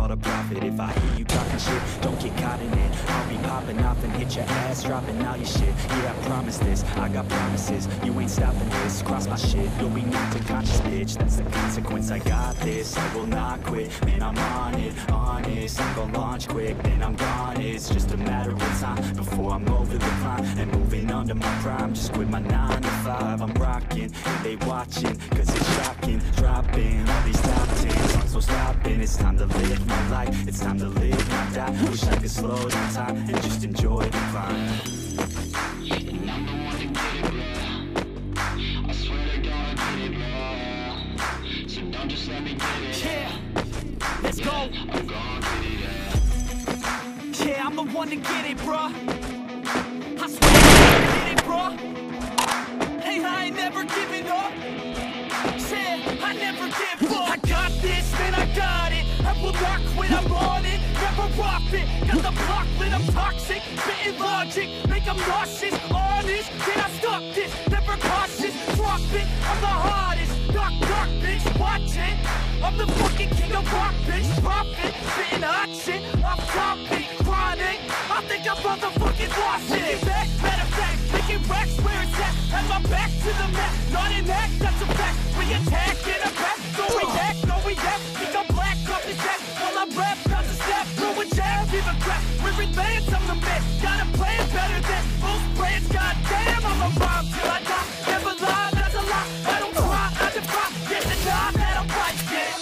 all to profit. If I hear you talking shit, don't get caught in it. I'll be popping off and hit your ass, dropping all your shit. Yeah, I promise this, I got promises. You ain't stopping this, cross my shit, you'll be knocked unconscious, bitch. That's the consequence, I got this, I will not quit. Man, I'm on it, honest. I'm gonna launch quick, then I'm gone. It's just a matter of time before I'm over the climb and moving under my prime. Just quit my 9 to 5, I'm rocking, and they watching, cause it's shocking. Dropping all these top 10 songs, so stopping. It's time to live my life, it's time to live my die. Wish I could slow down time and just enjoy the climb. And I'm the one to get it, bro. I swear to God, I get it, bro. So don't just let me get it. Yeah, let's go. I'm gonna get it, yeah. Yeah, I'm the one to get it, bro. I swear to get it, bro. Hey, I ain't never giving up. Yeah, I never give up. I got this, man, I got it. I will not quit, I'm on it. Never rock it. Got the block lit, I'm toxic. Spitting logic, make them nauseous. Honest, can I stop this? Never cautious, drop it. I'm the hardest. Knock, knock, bitch, watch it. I'm the fucking king of rock, bitch. Profit, spitting hot shit. Off topic, chronic. I think I'm motherfucking lost it. Making back, matter of fact, making racks where it's at. Have my back to the mat, not an act, that's a fact. We attack in a back, don't react, no react. Think I'm black, up his back. While I rap, bounce a step, throw a jab, give a crap. We're advanced, I'm the man. Got a plan better than most brands. Goddamn, I'm a rhyme till I die. Never lie, that's a lie. I don't try, I defy. Get the job that I'm right, yeah.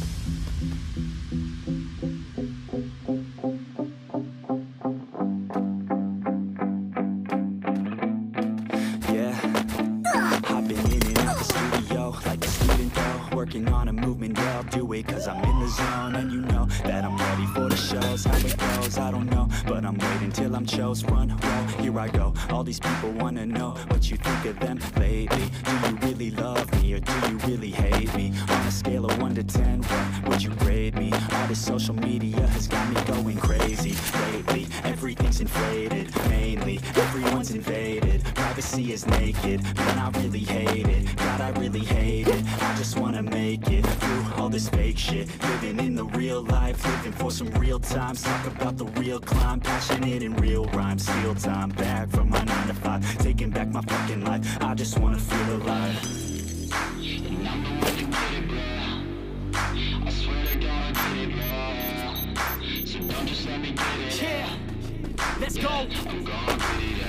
Working on a movement, yeah, I'll do it cause I'm in the zone. And you know that I'm ready for the shows. How it goes, I don't know, but I'm waiting till I'm chose. Run, roll, here I go. All these people wanna know what you think of them lately. Do you really love me or do you really hate me? On a scale of 1 to 10, what would you grade me? All this social media has got me going crazy lately. Everything's inflated, mainly everyone's invaded. Privacy is naked, man, I really hate it. God, I really hate it. I just wanna make it through all this fake shit. Living in the real life, living for some real times. Talk about the real climb, passionate in real rhymes. Steal time back from my 9 to 5, taking back my fucking life. I just wanna feel alive. And I'm the one to get it, bro. I swear to God, I get it, bro. So don't just let me get it. Yeah, let's go. I'm gonna get it,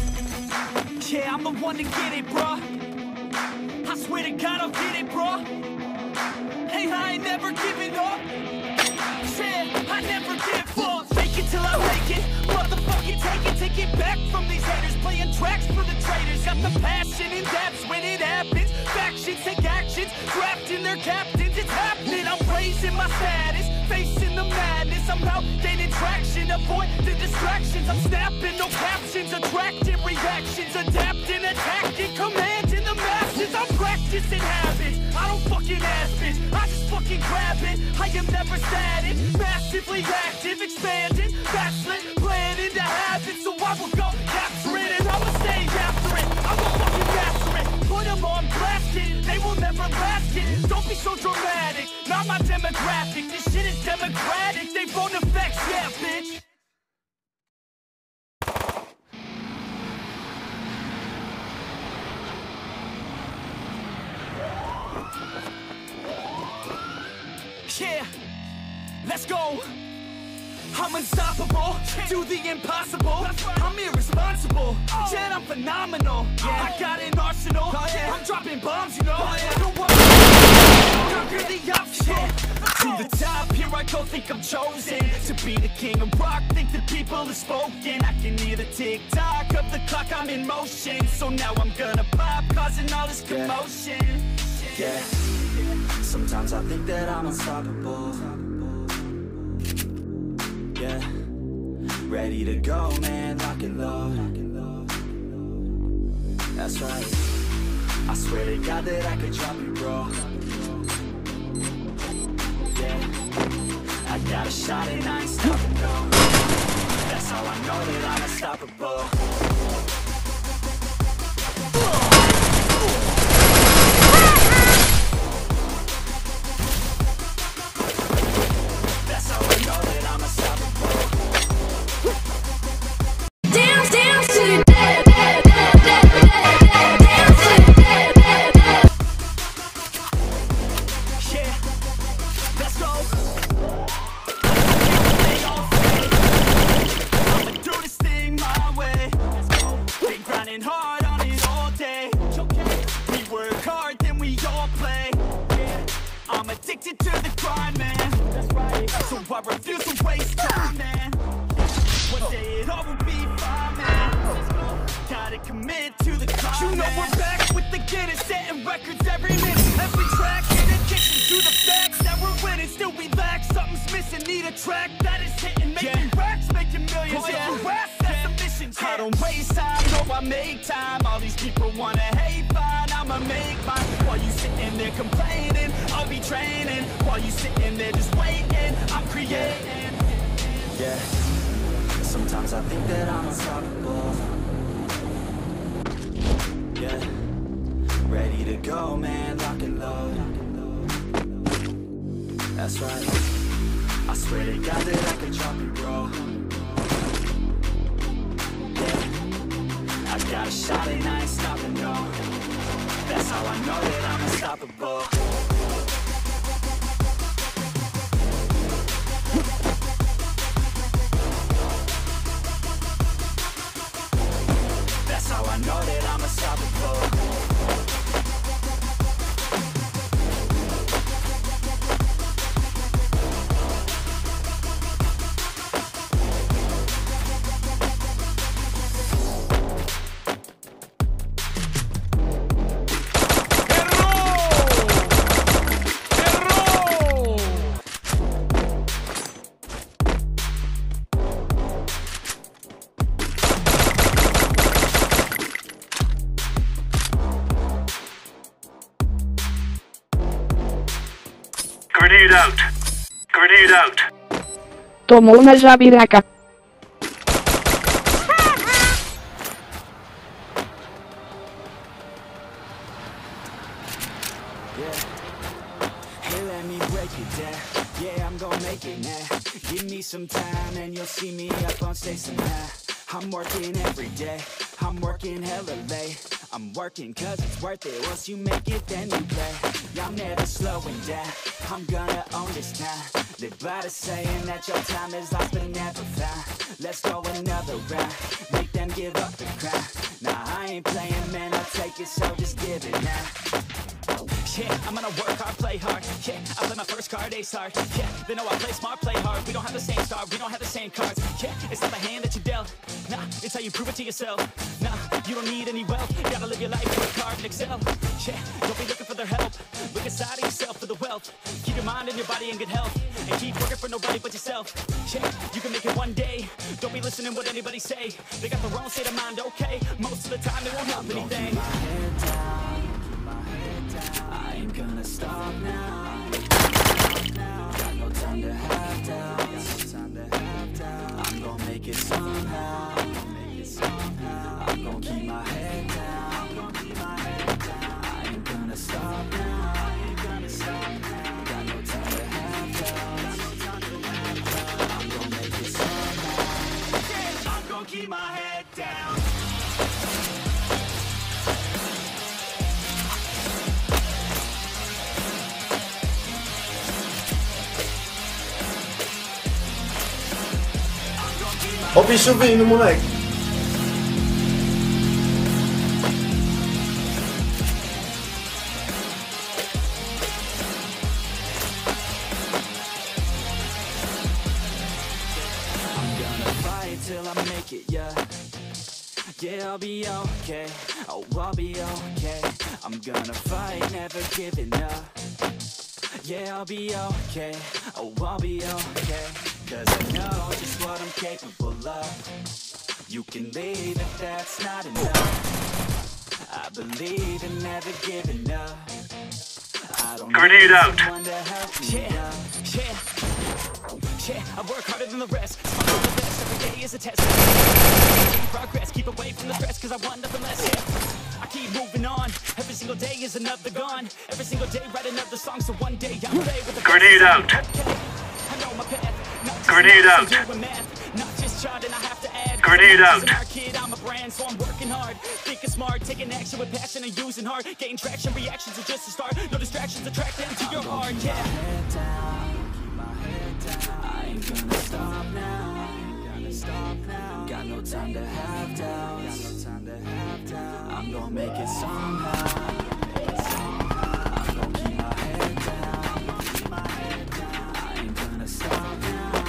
yeah. Yeah, I'm the one to get it, bro. I swear to God, I'll get it, bro. Hey, I ain't never giving up. Yeah, I never give up. Fake it till I make it. Motherfucking take it back from these haters. Playing tracks for the traitors. Got the passion in depths when it happens. Factions take actions, drafting their captains. It's happening. I'm raising my status, facing the madness. I'm out gaining traction, avoid the distractions. I'm snapping, no captions, attracting reactions, adapting, attacking, commanding the masses. I'm practicing habits. I don't fucking ask bitch, I just fucking grab it. I am never static, massively active, expanding, backslid, planning to have it. So I will go capture it and I'ma stay after it. I'ma fucking master it, put them on blast it. They will never last it. Don't be so dramatic, not my demographic. This shit is democratic, they phone effects, yeah bitch. Yeah, let's go. I'm unstoppable, do the impossible. I'm irresponsible, yet I'm phenomenal. I got an arsenal, I'm dropping bombs, you know. Conquer the obstacle. To the top, here I go, think I'm chosen to be the king of rock, think the people have spoken. I can hear the tick-tock of the clock, I'm in motion. So now I'm gonna pop, causing all this commotion. Yeah, sometimes I think that I'm unstoppable. Yeah, ready to go, man, lock and load. That's right, I swear to God that I could drop you, bro. Yeah, I got a shot and I ain't stopping, no. That's how I know that I'm unstoppable. That's how refuse to waste time, man. One day it all will be fine, man. Gotta commit to the climb, you know we're back with the Guinness, setting records every minute, every track. In addition to the facts that we're winning, still we lack, something's missing. Need a track that is hitting, making racks, making millions. If you ask, that's a mission. I don't waste time, no, I make time. All these people wanna hate, fine, I'ma make mine. While you sitting there complaining, I'll be training. While you sitting there just waiting, I'm creating. Yeah, sometimes I think that I'm unstoppable. Yeah, ready to go, man, lock and load. That's right, I swear to God that I can drop it, bro. Yeah, I got a shot and I ain't stopping, no. That's how I know that I'm unstoppable. That's how I know that I'm unstoppable. Grenade out! Grenade out! Tomou na jabiraca. Hey, let me break it down. Yeah, I'm gonna make it now. Give me some time and you'll see me up on stage somehow. I'm working every day, I'm working hella late. I'm working cause it's worth it. Once you make it, then you play. Yeah, I'm never slowing down, I'm gonna own this time. Live by the saying that your time is lost but never found. Let's go another round, make them give up the crown. Nah, I ain't playing, man, I'll take it, so just give it now. Yeah, I'm gonna work hard, play hard. Yeah, I play my first card, ace hard. Yeah, they know I play smart, play hard. We don't have the same star, we don't have the same cards. Yeah, it's not the hand that you dealt. Nah, it's how you prove it to yourself. Nah, you don't need any wealth. You gotta live your life, work hard and excel. Yeah, don't be looking for their help. Look inside of yourself for the wealth. Keep your mind and your body in good health. And keep working for nobody but yourself. Yeah, you can make it one day. Don't be listening what anybody say. They got the wrong state of mind, okay? Most of the time they won't help anything. I ain't gonna stop now. Got no time to have doubts. I'm gonna make it somehow. I'm gonna keep my head down. I ain't gonna stop now. Got no time to have doubts. I'm gonna make it somehow. I'm gonna keep my head down. Ó o bicho vindo, moleque. I'm gonna fight till I make it, yeah. Yeah, I'll be okay. Oh, I'll be okay. I'm gonna fight, never giving up. Yeah, I'll be okay. Oh, I'll be okay. Cause I know just what I'm capable of. You can leave if that's not enough. I believe in never giving up. I don't Grenade need out. someone to help me up. Yeah, I work harder than the rest. I'm the best, every day is a test. Progress, keep away from the stress, cause I want nothing less, yeah. I keep moving on, every single day is another gone. Every single day write another song, so one day I'll play with the Grenade out. Okay, I know my path, not just Grenade math, out. so doing math, not just charting, I have to add. Grenade As an out. art kid, I'm a brand, so I'm working hard. Thinking smart, taking action with passion and using heart. Getting traction, reactions are just a start. No distractions, attract them to your heart, yeah. Head down, keep my head down. I ain't gonna stop now. Got no time to have doubts. I'm gonna make it somehow. I'm gonna keep my head down. I ain't gonna stop now.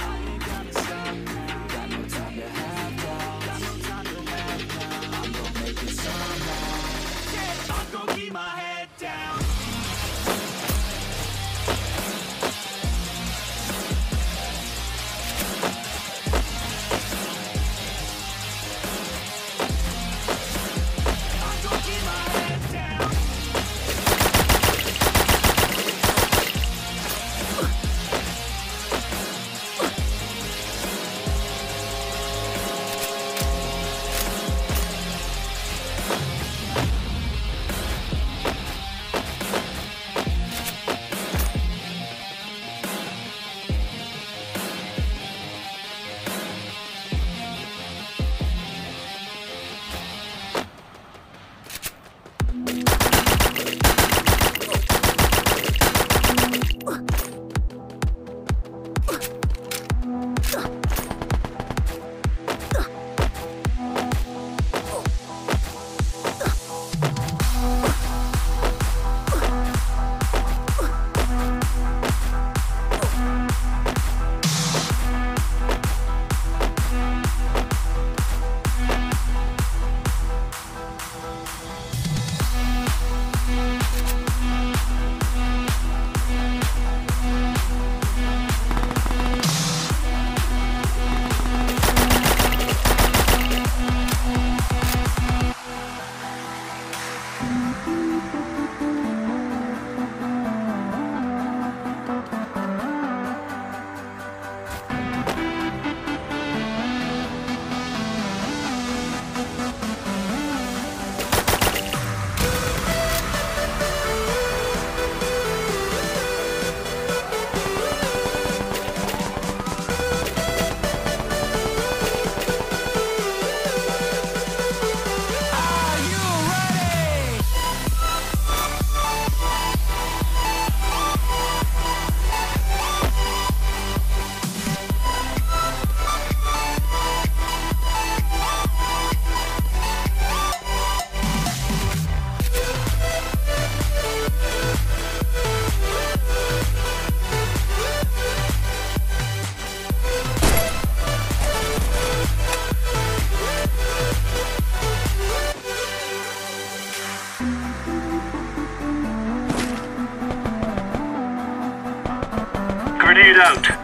out.